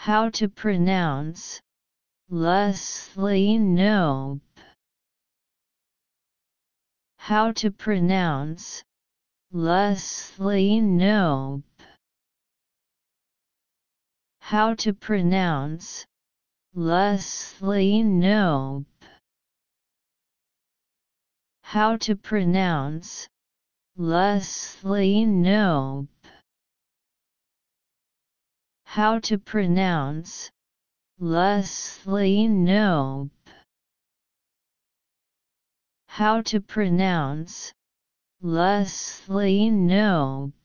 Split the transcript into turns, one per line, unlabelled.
How to pronounce Leslie Knope. How to pronounce Leslie Knope. How to pronounce Leslie Knope. How to pronounce Leslie Knope. How to pronounce Leslie Knope. How to pronounce Leslie Knope.